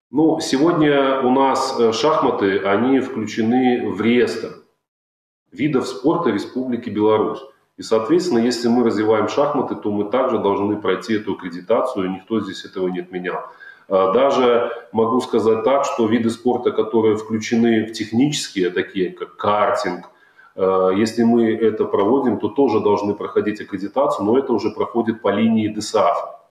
Ну, сегодня у нас шахматы, они включены в реестр видов спорта Республики Беларусь. И, соответственно, если мы развиваем шахматы, то мы также должны пройти эту аккредитацию, никто здесь этого не отменял. Даже могу сказать так, что виды спорта, которые включены в технические, такие как картинг, если мы это проводим, то тоже должны проходить аккредитацию, но это уже проходит по линии ДСАФ.